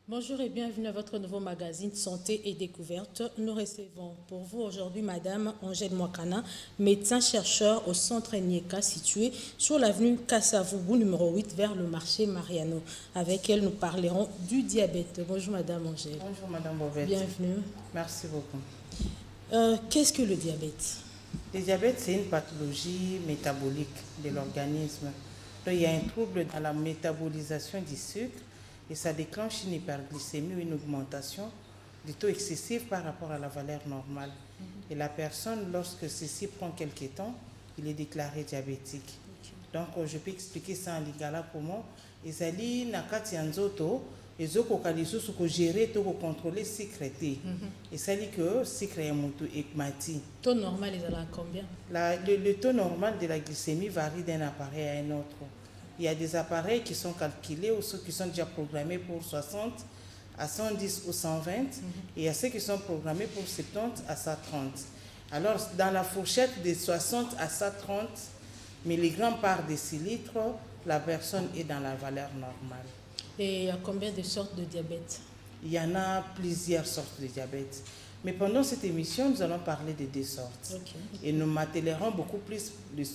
Bonjour et bienvenue à votre nouveau magazine Santé et Découverte. Nous recevons pour vous aujourd'hui Madame Angèle Mwakana, médecin-chercheur au centre Nieka situé sur l'avenue Kassavoubou numéro 8 vers le marché Mariano. Avec elle, nous parlerons du diabète. Bonjour Madame Angèle. Bonjour Madame Bovette. Bienvenue. Merci beaucoup. Qu'est-ce que le diabète? Le diabète, c'est une pathologie métabolique de l'organisme. Donc, il y a un trouble dans la métabolisation du sucre et ça déclenche une hyperglycémie ou une augmentation du taux excessif par rapport à la valeur normale. Et la personne, lorsque ceci prend quelques temps, il est déclaré diabétique. Donc, je peux expliquer ça en lingala comment. Ezali nakati yanzoto, ezokoka lisusu ko gérer to ko contrôler sucre te. Et ça dit que sucre est moto ekmati. Taux normal est à combien? Le taux normal de la glycémie varie d'un appareil à un autre. Il y a des appareils qui sont calculés ou ceux qui sont déjà programmés pour 60 à 110 ou 120 et il y a ceux qui sont programmés pour 70 à 130. Alors, dans la fourchette de 60 à 130 mg par décilitre, la personne est dans la valeur normale. Et il y a combien de sortes de diabète? Il y en a plusieurs sortes de diabète. Mais pendant cette émission, nous allons parler de deux sortes. Et nous m'attellerons beaucoup plus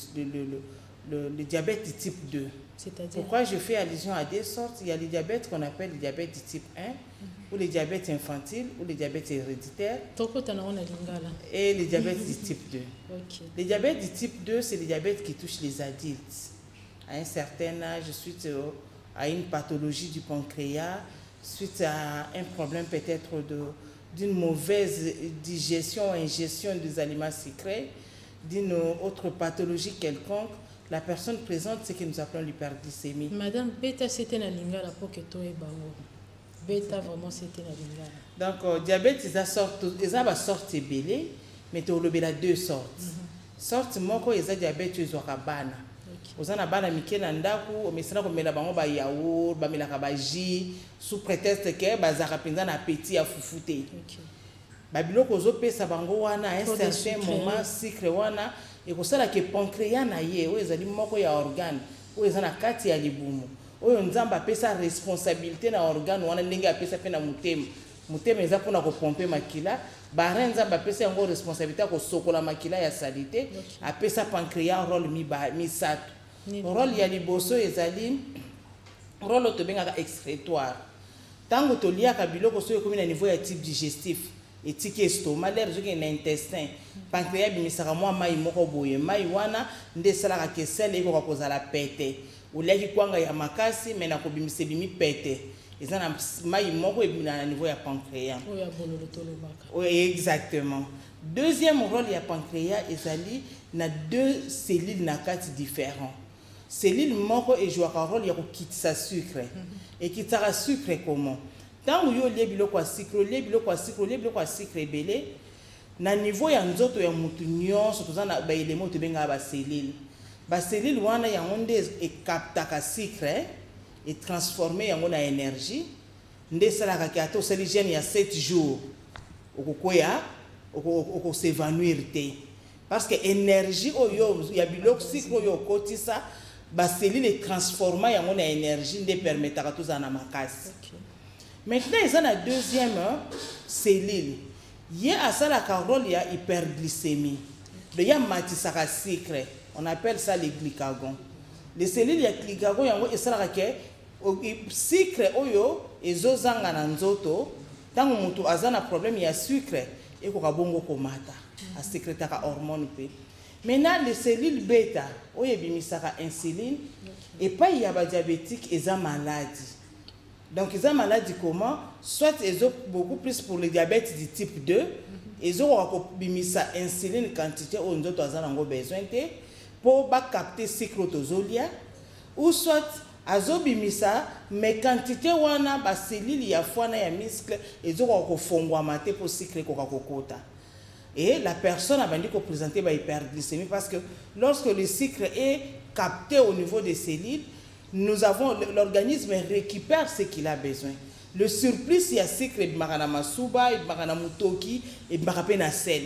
le diabète du type 2. Pourquoi je fais allusion à deux sortes? Il y a le diabète qu'on appelle le diabète du type 1, ou le diabète infantile, ou le diabète héréditaire, et le diabète du type 2. Le diabète du type 2, c'est le diabète qui touche les adultes. À un certain âge, suite à une pathologie du pancréas, suite à un problème peut-être d'une mauvaise digestion, ingestion des aliments sucrés, d'une autre pathologie quelconque, la personne présente ce que nous appelons l'hyperglycémie. Madame, bêta c'était la lingala pour que toi et bêta vraiment c'était la lingala. Donc, diabète, ils ont sorte belé, mais tu as deux sortes. Sorte moko, ils ont diabète, ils ont rabana. Ils ont rabana, mikel andaku, mais c'est là qu'on met la bango ba yaourt, ba mela kabaji, sous prétexte que ba zarapinza na appétit à foufoute. Ba biloko zo pesa bango wana à un certain moment sucre wana. Et pour ça que pancréas na ye o ezali moko ya organe o ezana kati ya libumu oyo nzamba pesa responsabilité na organe wana ndenge apesa pe na mutema eza pona ko pomper makila ba nzamba pesa yango responsabilité ko sokola makila ya salite apesa pancréas rôle misato rôle ya liboso ezali rôle to benga excrétoire tango to liaka biloko so ekomi na niveau ya type digestif et tiki estomac l'air joki na intestin pancréas bimisaka mwa mai moko boye mai wana nde salaka ke sel eko kozala pete oleki kwanga ya makasi mais na kobimisa bimi pete eza na mai moko ebina na niveau ya pancréas oya bololo tolobaka. Oui, exactement. Deuxième rôle ya pancréas ezali na deux cellules na kati différents. Cellule moko ejouaka rôle ya kokitisa sucre et kitaka sucre comment? Tant que vous biloko ya sucre ebele na niveau ya nzoto ya mutu nyonso toza na ba éléments to benga ba cellule. Ba cellule wana yango nde ekaptaka sucre et transformer yango na énergie. Nde salaka ki ato seli gène ya 7 jours. Okokoya oko s'évanouir te. Parce que énergie oyo ya biloko sucre oyo kotisa ba cellule transforma yango na énergie nde permetaka toza na makasi. Maintenant, il y a la deuxième cellule. Il y a la rôle, il y a hyperglycémie. Il y a matisaka sucre. On appelle ça les glycagons. Les cellules, il y a glycagons, il y a sucre, et zozanga na nzoto. Tant que tu as un problème, il y a sucre. Et il y a bongo komata. A sécrétaka hormone. Maintenant, les cellules bêta, il y a insuline. Et pas il y a des diabétiques et des maladies. Donc, ils ont maladie comment? Soit ils ont beaucoup plus pour le diabète du type 2, ils ont bimisa insuline quantité où nous avons besoin pour capter cyclotozolia, ou soit azo bimisa mais quantité wana ba cellule ya foie ya muscle ils ont fongwa maté pour cycle kokakokota. Et la personne a vendu présenter ba hyperglycémie parce que lorsque le sucre est capté au niveau des cellules, l'organisme récupère ce qu'il a besoin. Le surplus, il y a sucre, il y a masuba, il y a mutoki, il y a sel.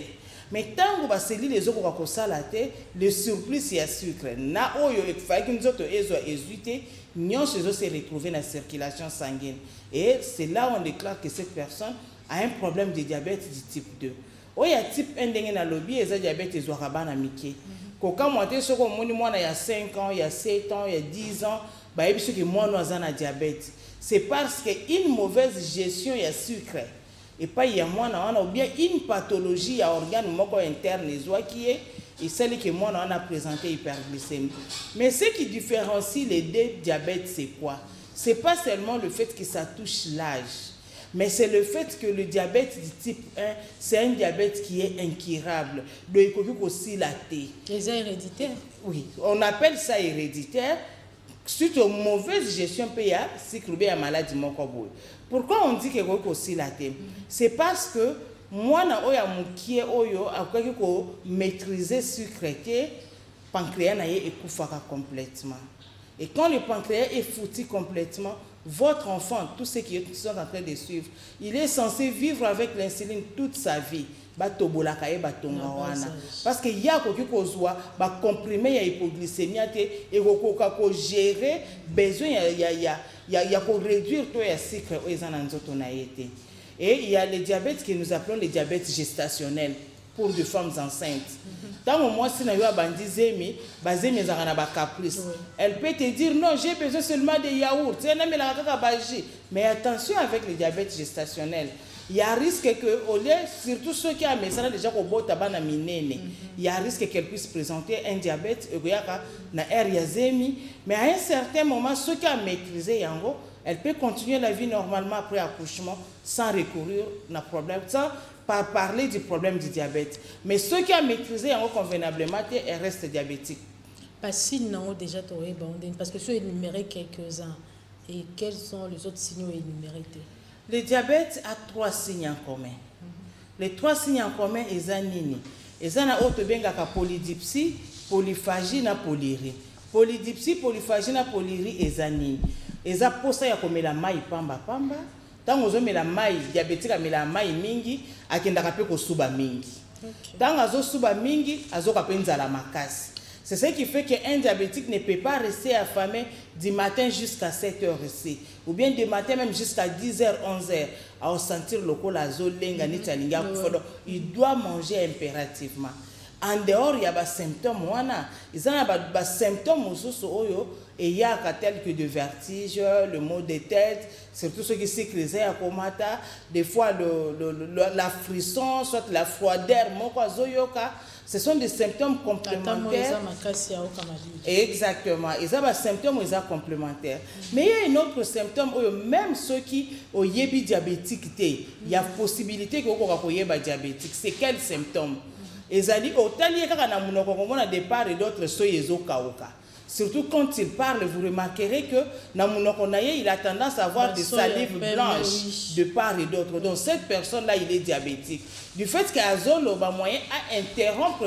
Mais tant que cellules les autres comme ça la tête, le surplus il y a sucre. Na oyo il faut que nous autres exuité, nous se retrouver dans la circulation sanguine. Et c'est là où on déclare que cette personne a un problème de diabète du type 2. Il y a type 1 dans le lobby et le diabète est à Mickey. Quand on a 5 ans, il y a 7 ans, il y a 10 ans, il y a ceux qui ont un diabète. C'est parce qu'une mauvaise gestion il y a sucre. Et pas il y a moins ou bien une pathologie à organe interne qui est et celle que moi on a présenté hyperglycémie. Mais ce qui différencie les deux diabètes c'est quoi? C'est pas seulement le fait que ça touche l'âge, mais c'est le fait que le diabète du type 1, c'est un diabète qui est incurable. Le économique aussi la T. Les héréditaires. Oui, on appelle ça héréditaire. Suite aux mauvaises gestions PA, c'est que la maladie mokoboy. Pourquoi on dit que c'est aussi la T? C'est parce que moi na oya mukie oyo akoki ko maîtriser sucre que pancréas na ye ekufaka complètement. Et quand le pancréas est foutu complètement, votre enfant, tous ceux qui sont en train de suivre, il est censé vivre avec l'insuline toute sa vie. Parce qu'il y a des comprimés, il y a hypoglycémie, et il faut gérer besoin, il y a réduire tout le sucre. Et il y a les diabètes que nous appelons les diabètes gestationnels pour les femmes enceintes. Tant au moins, si nous avons un caprice, elle peut te dire non, j'ai besoin seulement de yaourt. Mais attention avec les diabètes gestationnels. Il y a un risque que, surtout ceux qui ont déjà il y a un risque qu'elle puisse présenter un diabète, mais à un certain moment, ceux qui ont maîtrisé Yango, elle peut continuer la vie normalement après accouchement sans recourir à problème, sans parler du problème du diabète. Mais ceux qui ont maîtrisé Yango convenablement, elle reste diabétique. Parce que tu as énuméré quelques-uns. Et quels sont les autres signaux énumérés? Le diabète a 3 signes en commun. Les 3 signes en commun, ils ont nini. Ils ont polydipsie, polyphagie et polyurie. Polydipsie, polyphagie et polyurie, ils ont nini. Ils ont posé comme la maille pamba. Tant que vous avez la maille diabétique, la maille mingi, à qui n'a pas suba mingi. Tant que vous avez suba mingi, vous avez la makasi. C'est ce qui fait qu'un diabétique ne peut pas rester affamé du matin jusqu'à 7 h ici. Ou bien du matin même jusqu'à 10 h, 11 h. À sentir le col à zolenga, il doit manger impérativement. En dehors, il y a des symptômes. Il y a des symptômes et il y a tels que de vertige, le maux de tête, surtout ceux qui sécrisent à comata, des fois la frisson, soit la froideur, ce sont des symptômes complémentaires. Exactement. Ils ont des symptômes complémentaires. Mais il y a un autre symptôme, même ceux qui ont des diabétiques, il y a possibilité qu'ils aient des diabétiques. C'est quel symptôme? Ils ont dit, de part et d'autre, surtout quand il parle, vous remarquerez que il a tendance à avoir des salives blanches de part et d'autre. Donc cette personne-là, il est diabétique. Du fait qu'Azol a moyen à interrompre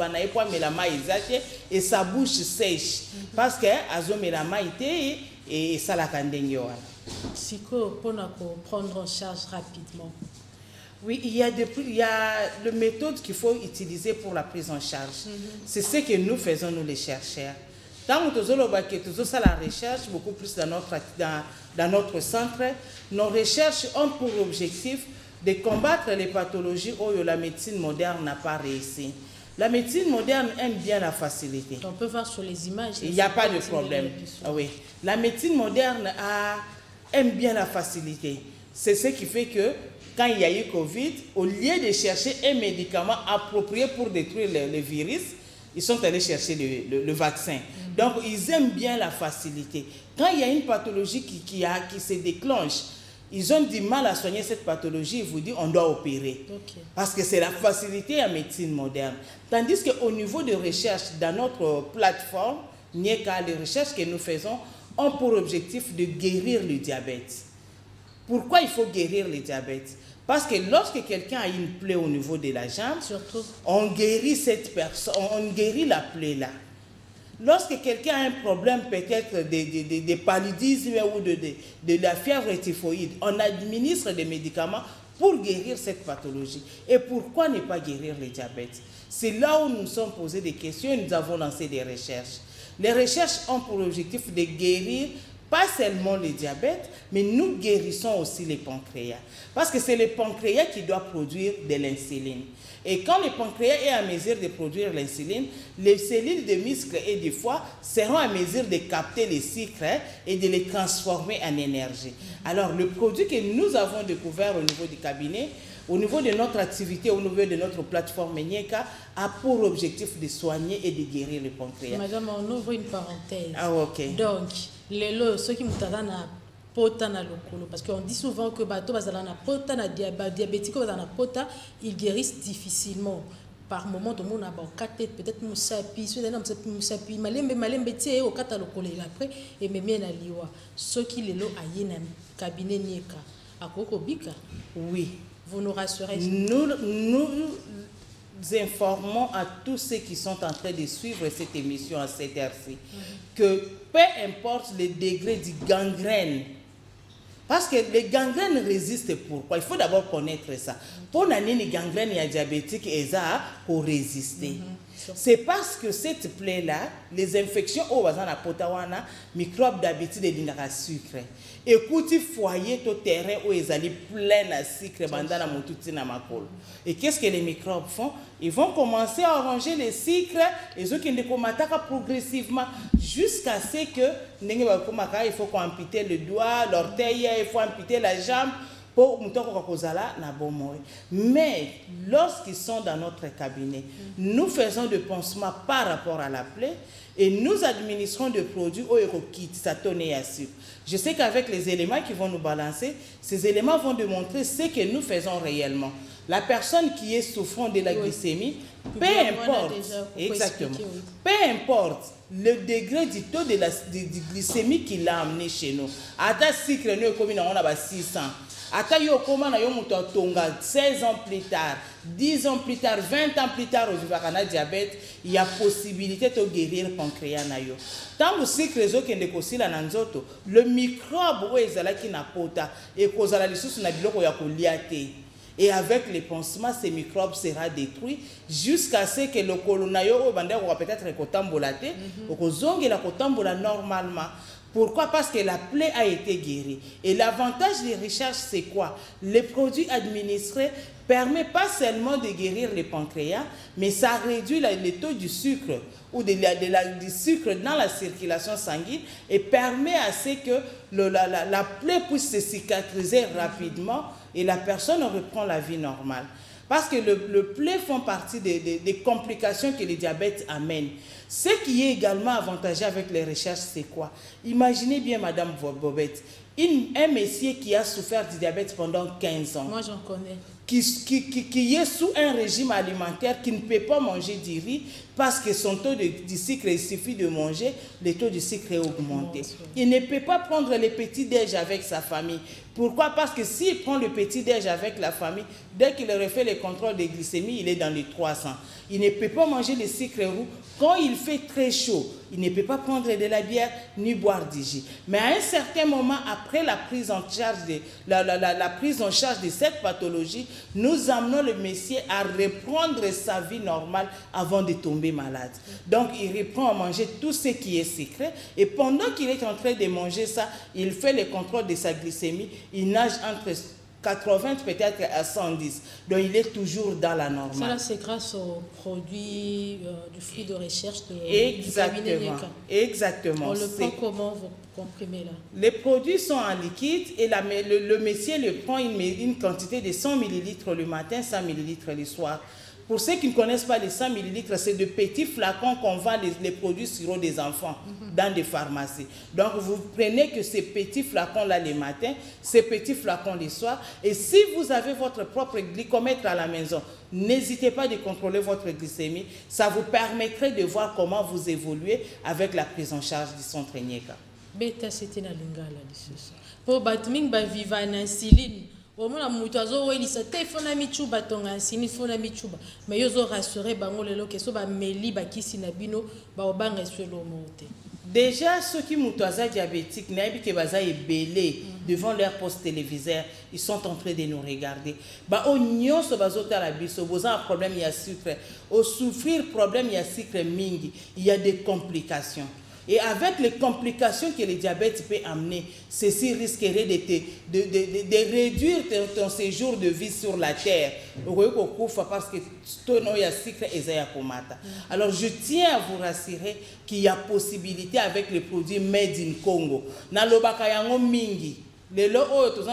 et sa bouche sèche. Parce qu'Azol et ça la kandengyo. Siko, pour prendre en charge rapidement. Oui, il y a le méthode qu'il faut utiliser pour la prise en charge. C'est ce que nous faisons, nous les chercheurs. Tant que nous avons la recherche, beaucoup plus dans notre centre, nos recherches ont pour objectif de combattre les pathologies où la médecine moderne n'a pas réussi. La médecine moderne aime bien la facilité. On peut voir sur les images. Il n'y a pas de problème. Ah oui. La médecine moderne aime bien la facilité. C'est ce qui fait que quand il y a eu Covid, au lieu de chercher un médicament approprié pour détruire le virus, ils sont allés chercher le vaccin. Donc, ils aiment bien la facilité. Quand il y a une pathologie qui se déclenche, ils ont du mal à soigner cette pathologie, ils vous disent on doit opérer. Parce que c'est la facilité en médecine moderne. Tandis qu'au niveau de recherche, dans notre plateforme, NIECA, les recherches que nous faisons ont pour objectif de guérir le diabète. Pourquoi il faut guérir le diabète? Parce que lorsque quelqu'un a une plaie au niveau de la jambe, on guérit cette personne, on guérit la plaie là. Lorsque quelqu'un a un problème peut-être de paludisme ou de la fièvre typhoïde, on administre des médicaments pour guérir cette pathologie. Et pourquoi ne pas guérir le diabète? C'est là où nous nous sommes posés des questions et nous avons lancé des recherches. Les recherches ont pour objectif de guérir pas seulement le diabète, mais nous guérissons aussi les pancréas. Parce que c'est le pancréas qui doit produire de l'insuline. Et quand le pancréas est en mesure de produire l'insuline, les cellules de muscles et de foie seront en mesure de capter les sucres et de les transformer en énergie. Alors, le produit que nous avons découvert au niveau du cabinet, au niveau de notre activité, au niveau de notre plateforme Nieka, a pour objectif de soigner et de guérir le pancréas. Madame, on ouvre une parenthèse. Ah, ok. Donc, ceux qui m'ont pota na lokolo, parce qu'on dit souvent que bateau bazala na pota na diabétique bazala na pota, ils guérissent difficilement. Par moment tout le monde a peut-être musapi, ceux d'un musapi, malembe tie au kata lokolo après et même na liwa. Ceux qui les lo aye na cabinet Nieka akoko bika. Oui. Vous nous rassurez. Nous informons à tous ceux qui sont en train de suivre cette émission à cette heure-ci que peu importe le degré de gangrène, parce que les gangrènes résistent pourquoi? Il faut d'abord connaître ça. Pour les gangrènes diabétiques, pour résister. C'est parce que cette plaie-là, les infections au bazan à potawana, microbes d'habitude et de sucre. Écoutez, foyer au terrain où ils allaient plein à sucre, bandana moutouti na makol. Et qu'est-ce que les microbes font? Ils vont commencer à arranger les sucres et ceux qui ne commencent pas progressivement jusqu'à ce que il faut qu'on ampute le doigt, l'orteil, il faut amputer la jambe. Mais lorsqu'ils sont dans notre cabinet, nous faisons des pansements par rapport à la plaie et nous administrons des produits au kit, satone et sucre. Je sais qu'avec les éléments qui vont nous balancer, ces éléments vont démontrer ce que nous faisons réellement. La personne qui est souffrant de la glycémie, peu importe, exactement, peu importe le degré du taux de glycémie qu'il a amené chez nous. À ta sucre, nous comme on a 600. Ata yo koma na yo muto tonga 16 ans plus tard, 10 ans plus tard, 20 ans plus tard, au diabète, il y a possibilité de guérir le pancréas na yo. Tant que sucre qui est décossé la nanzoto, le microbe où est qui n'a pota et cause la lisusu na biloko ya koliate. Et avec les pansements, ces microbes seront détruits jusqu'à ce que le colonayo peut-être kotambolate, ou zongi la kotambola normalement. Pourquoi? Parce que la plaie a été guérie. Et l'avantage des recherches, c'est quoi? Les produits administrés permettent pas seulement de guérir le pancréas, mais ça réduit le taux du sucre ou du sucre dans la circulation sanguine et permet à ce que la plaie puisse se cicatriser rapidement et la personne reprend la vie normale. Parce que le plaie font partie des complications que le diabète amène. Ce qui est également avantageux avec les recherches, c'est quoi? Imaginez bien, Madame Bobette, un monsieur qui a souffert du diabète pendant 15 ans. Moi, j'en connais. Qui est sous un régime alimentaire, qui ne peut pas manger du riz parce que son taux de sucre, il suffit de manger, le taux de sucre est augmenté. Il ne peut pas prendre le petit-déj avec sa famille. Pourquoi? Parce que s'il prend le petit-déj avec la famille, dès qu'il refait le contrôle de glycémie, il est dans les 300. Il ne peut pas manger le sucre roux. Quand il fait très chaud, il ne peut pas prendre de la bière ni boire du jus. Mais à un certain moment, après la prise en charge de cette pathologie, nous amenons le monsieur à reprendre sa vie normale avant de tomber malade. Donc, il reprend à manger tout ce qui est sucré. Et pendant qu'il est en train de manger ça, il fait le contrôle de sa glycémie. Il nage entre 80 peut-être à 110. Donc, il est toujours dans la normale. Ça, c'est grâce aux produits du fruit de recherche de Exactement. Exactement. On le prend comment, vous comprimez là? Les produits sont en liquide et le monsieur le prend une quantité de 100 ml le matin, 100 ml le soir. Pour ceux qui ne connaissent pas les 100 ml, c'est de petits flacons qu'on vend les produits sirop des enfants dans des pharmacies. Donc, vous prenez que ces petits flacons-là le matin, ces petits flacons le soir. Et si vous avez votre propre glycomètre à la maison, n'hésitez pas de contrôler votre glycémie. Ça vous permettrait de voir comment vous évoluez avec la prise en charge du centre Nieka. Beta, c'était la lingala. Pour batming, viva insuline. Au moins, il s'est fait michuba tonga sini fona michuba mais yo zo rassurer bango lelo ke so ba meli ba kisi na bino ba obanga swelo monte. Déjà, ceux qui sont diabétiques, devant leur poste téléviseur, ils sont en train de nous regarder. Au problème, il y a sucre. Au souffrir, problème, il y a sucre mingi. Il y a des complications. Et avec les complications que le diabète peut amener, ceci risquerait de réduire ton séjour de vie sur la terre. Parce que il y a sucre et alors je tiens à vous rassurer qu'il y a possibilité avec les produits made in Congo. Mingi. Les lots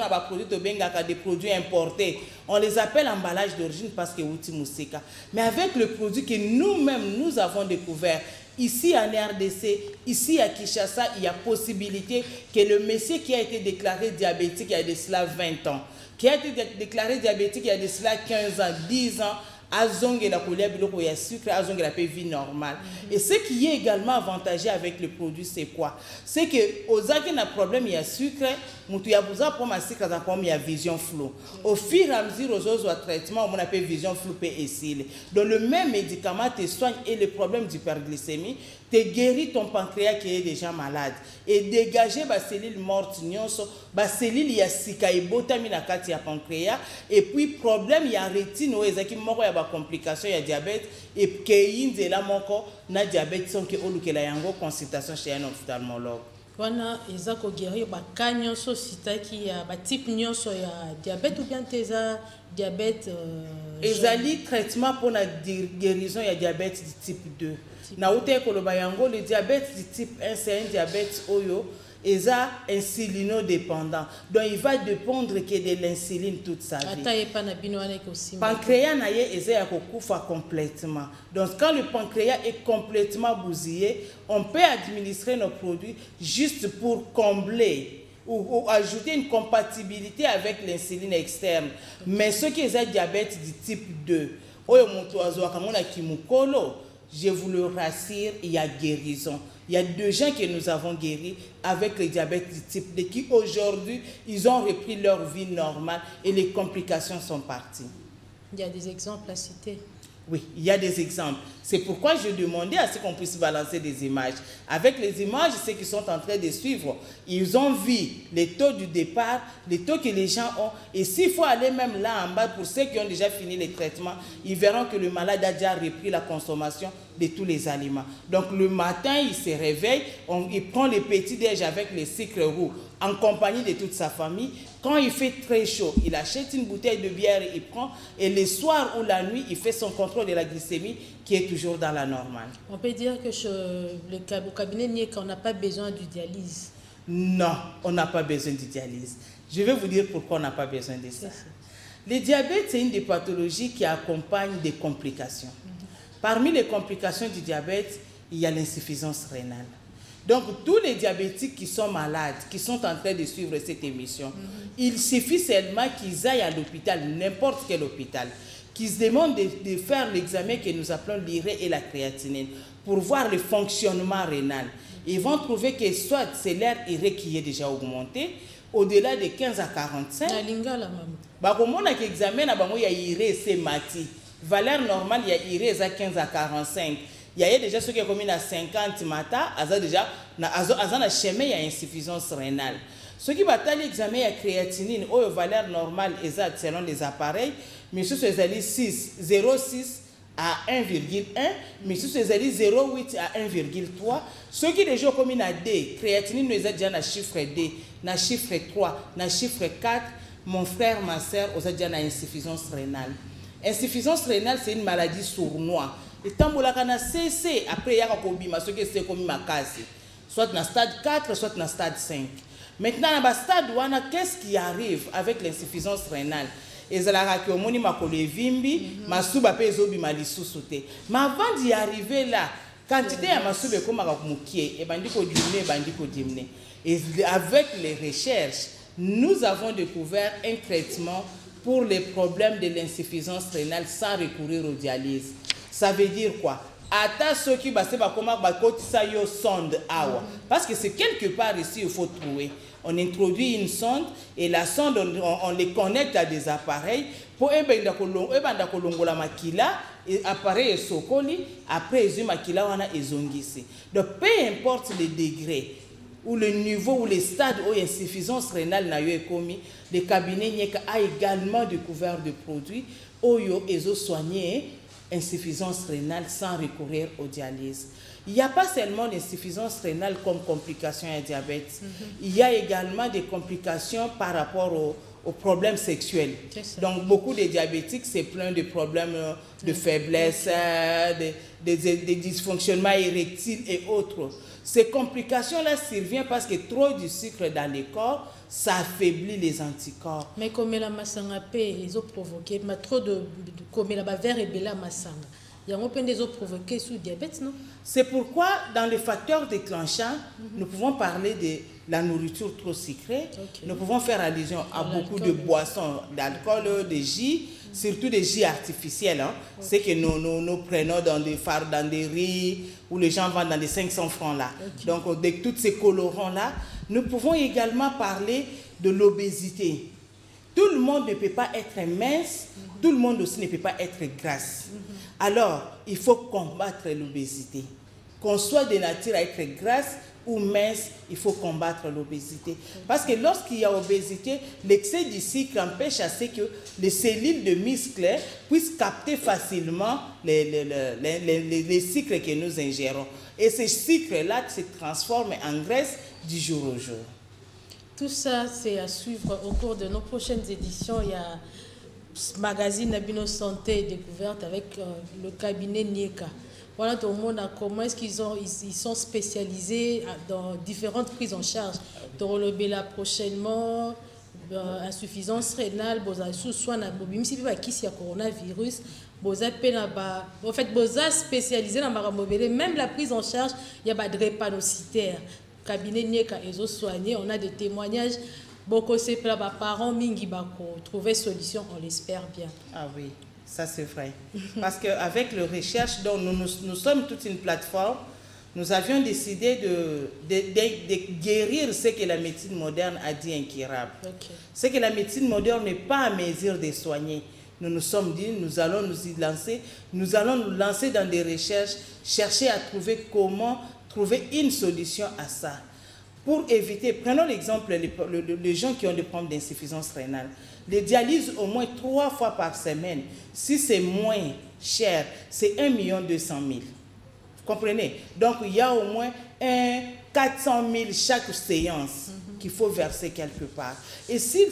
des produits importés, on les appelle emballage d'origine parce que c'est. Mais avec le produit que nous-mêmes nous avons découvert, ici en RDC, ici à Kinshasa, il y a possibilité que le monsieur qui a été déclaré diabétique il y a de cela 20 ans, qui a été déclaré diabétique il y a de cela 15 ans, 10 ans, azonge la couleur biloko ya sucre, azonge la vie normale. Et ce qui est également avantageux avec le produit, c'est quoi? C'est que aux gens qui ont un problème, il y a sucre, il y a besoin pour ma sucre, il y a vision floue. Au fur et à mesure aux autres traitements, on appelle vision floue et cils. Donc le même médicament te soigne et le problème d'hyperglycémie, te guérit ton pancréas qui est déjà malade et dégager les cellules mortes, les cellules il y a sikaibotami kati ya pancréas et puis problème il y a rétine ou ezaki moko ya ba complication ya diabète et que la moko na diabète sont que olukela yango consultation chez un ophtalmologue. Wana eza ko guérir ba kanyoso sitaki ya ba type nyonso ya diabète ou bien teza diabète ezali traitement pour la guérison ya diabète du type 2. Na ute koloba yango le diabète du type 1 c'est un diabète oyo eza insulinodépendant. Donc il va dépendre que de l'insuline toute sa vie. Pancréas na ye eza ya kokufa complètement. Donc quand le pancréas est complètement bousillé, on peut administrer nos produits juste pour combler ou ajouter une compatibilité avec l'insuline externe. Mais ceux qui ont diabète du type 2, je vous le rassure, il y a guérison. Il y a deux gens que nous avons guéris avec le diabète du type 2 qui aujourd'hui, ils ont repris leur vie normale et les complications sont parties. Il y a des exemples à citer. Oui, il y a des exemples. C'est pourquoi je demandais à ce qu'on puisse balancer des images. Avec les images, ceux qui sont en train de suivre, ils ont vu les taux du départ, les taux que les gens ont. Et s'il faut aller même là en bas, pour ceux qui ont déjà fini les traitements, ils verront que le malade a déjà repris la consommation de tous les aliments. Donc le matin, il se réveille, il prend les petits déj avec les sucres roux en compagnie de toute sa famille. Quand il fait très chaud, il achète une bouteille de bière, il prend, et le soir ou la nuit, il fait son contrôle de la glycémie qui est toujours dans la normale. On peut dire que au cabinet Nieka, on n'a pas besoin de dialyse. Non, on n'a pas besoin de dialyse. Je vais vous dire pourquoi on n'a pas besoin de ça. Le diabète, c'est une des pathologies qui accompagne des complications. Parmi les complications du diabète, il y a l'insuffisance rénale. Donc, tous les diabétiques qui sont malades, qui sont en train de suivre cette émission, il suffit seulement qu'ils aillent à l'hôpital, n'importe quel hôpital, qu'ils se demandent de faire l'examen que nous appelons l'urée et la créatinine pour voir le fonctionnement rénal. Ils vont trouver que soit c'est l'air urée qui est déjà augmenté, au-delà de 15 à 45. Comme on a examen, il y a urée, c'est mati. Valeur normale, il y a urée à 15 à 45. Il y a déjà ceux qui ont commis à 50 matin, déjà, dans chemin, il y a insuffisance rénale. Ceux qui battent l'examen, il y a créatinine, ou valeur normale, exact, selon les appareils, mais sur ces 0,6 à 1,1, mais sur ces 0,8 à 1,3. Ceux qui déjà ont commis à D, créatinine, nous avons déjà un chiffre D, un chiffre 3, un chiffre 4, mon frère, ma soeur, nous avons déjà une insuffisance rénale. Insuffisance rénale, c'est une maladie sournoise. Et tant que la cessé, après il y a un commis ma case, soit dans le stade 4, soit dans le stade 5. Maintenant, dans le stade 1, qu'est-ce qui arrive avec l'insuffisance rénale? Et c'est là que on ma vimbi, ma souba pe zobi ma lisousoute. Mais avant d'y arriver là, quantité à ma souba comme à moukié, et bandiko dimné. Et avec les recherches, nous avons découvert un traitement pour les problèmes de l'insuffisance rénale sans recourir aux dialyses. Ça veut dire quoi? ata soki base bakoma bakotisa yo sonde awa parce que c'est quelque part ici il faut trouver. On introduit une sonde et la sonde on les connecte à des appareils pour ebenda kolongola makila et appareil sokoli après ezu makila wana ezongisi. Donc peu importe le degré ou le niveau ou les stades où insuffisance rénale n'a eu commis, le cabinet Nieka a également découvert des produits où ils ont soigné insuffisance rénale sans recourir aux dialyses. Il n'y a pas seulement l'insuffisance rénale comme complication à diabète. Il y a également des complications par rapport aux problèmes sexuels. Donc beaucoup de diabétiques se plaignent de problèmes de faiblesse, des dysfonctionnements érectiles et autres. Ces complications-là surviennent parce que trop de sucre dans le corps, ça affaiblit les anticorps. Mais comme la massanga ils ont provoqué, mais trop de comme la verre et la massanga. Il y a un peu des autres provoqués sous diabète, non? C'est pourquoi, dans les facteurs déclenchants, nous pouvons parler de la nourriture trop sucrée. Nous pouvons faire allusion à beaucoup de boissons, d'alcool, de jus, surtout des jus artificiels. Hein. C'est que nous prenons dans des riz, où les gens vendent dans des 500 francs là. Donc, de tous ces colorants-là, nous pouvons également parler de l'obésité. Tout le monde ne peut pas être mince, tout le monde aussi ne peut pas être grasse. Alors, il faut combattre l'obésité. Qu'on soit de nature à être grasse ou mince, il faut combattre l'obésité. Parce que lorsqu'il y a obésité, l'excès du sucre empêche à ce que les cellules de muscles puissent capter facilement les sucres que nous ingérons. Et ces sucres-là se transforment en graisse du jour au jour. Tout ça, c'est à suivre au cours de nos prochaines éditions. Il y a magazine Nabino Santé et Découverte avec le cabinet Nieka. Voilà tout le monde comment est-ce qu'ils sont spécialisés dans différentes prises en charge. Torolobela prochainement, insuffisance rénale, boza sous soin na bobim si pas qui s'y a coronavirus, boza penaba. En fait, boza spécialisé dans maramobele, même la prise en charge, il y a pas de drépanocytaire. Cabinet Nieka ils ont soigné, on a des témoignages. Beaucoup c'est pour les parents mingi bako trouver solution, on l'espère bien. Ah oui, ça c'est vrai. Parce qu'avec le recherche, dont nous sommes toute une plateforme, nous avions décidé de guérir ce que la médecine moderne a dit incurable. Ce que la médecine moderne n'est pas à mesure de soigner. Nous nous sommes dit, nous allons nous y lancer, nous allons nous lancer dans des recherches, chercher à trouver comment trouver une solution à ça. Pour éviter, prenons l'exemple, les gens qui ont des problèmes d'insuffisance rénale. Les dialyses au moins 3 fois par semaine. Si c'est moins cher, c'est 1 200 000. Vous comprenez? Donc, il y a au moins 400 000 chaque séance qu'il faut verser quelque part. Et si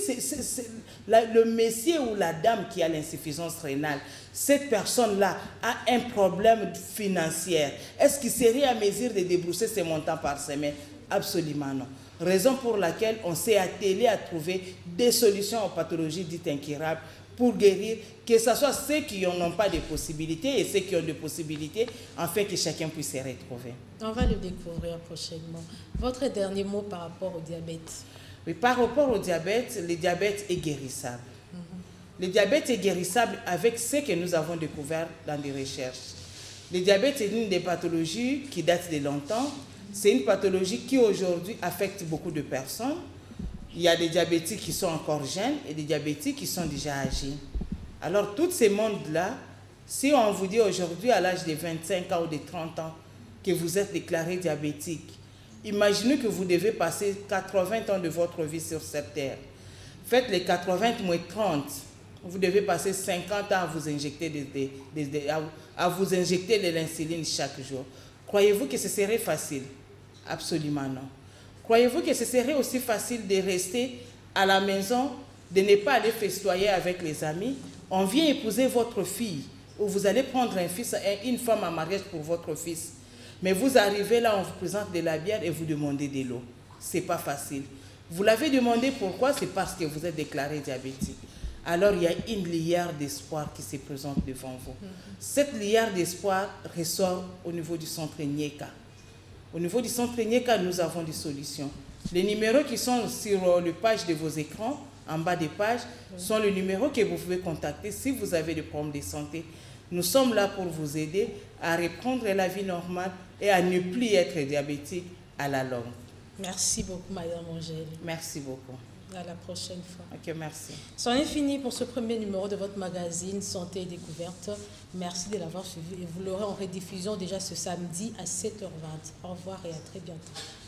le monsieur ou la dame qui a l'insuffisance rénale, cette personne-là a un problème financier, est-ce qu'il serait à mesure de débourser ces montants par semaine? Absolument non. Raison pour laquelle on s'est attelé à trouver des solutions aux pathologies dites incurables pour guérir, que ce soit ceux qui n'ont pas de possibilités et ceux qui ont des possibilités, afin que chacun puisse se retrouver. On va le découvrir prochainement. Votre dernier mot par rapport au diabète? Oui, par rapport au diabète, le diabète est guérissable. Le diabète est guérissable avec ce que nous avons découvert dans des recherches. Le diabète est une des pathologies qui date de longtemps. C'est une pathologie qui aujourd'hui affecte beaucoup de personnes. Il y a des diabétiques qui sont encore jeunes et des diabétiques qui sont déjà âgés. Alors, tous ces mondes-là, si on vous dit aujourd'hui à l'âge de 25 ans ou de 30 ans que vous êtes déclaré diabétique, imaginez que vous devez passer 80 ans de votre vie sur cette terre. Faites les 80 moins 30. Vous devez passer 50 ans à vous injecter de l'insuline chaque jour. Croyez-vous que ce serait facile? Absolument non. Croyez-vous que ce serait aussi facile de rester à la maison, de ne pas aller festoyer avec les amis? On vient épouser votre fille, ou vous allez prendre un fils et une femme en mariage pour votre fils. Mais vous arrivez là, on vous présente de la bière et vous demandez de l'eau. Ce n'est pas facile. Vous l'avez demandé pourquoi? C'est parce que vous êtes déclaré diabétique. Alors il y a une lueur d'espoir qui se présente devant vous. Cette lueur d'espoir ressort au niveau du centre Nieka. Au niveau du centre Nieka, nous avons des solutions. Les numéros qui sont sur le page de vos écrans, en bas des pages, sont les numéros que vous pouvez contacter si vous avez des problèmes de santé. Nous sommes là pour vous aider à reprendre la vie normale et à ne plus être diabétique à la longue. Merci beaucoup, Madame Angèle. Merci beaucoup. À la prochaine fois. Ok, merci. C'en est fini pour ce premier numéro de votre magazine Santé et Découverte. Merci de l'avoir suivi et vous l'aurez en rediffusion déjà ce samedi à 7h20. Au revoir et à très bientôt.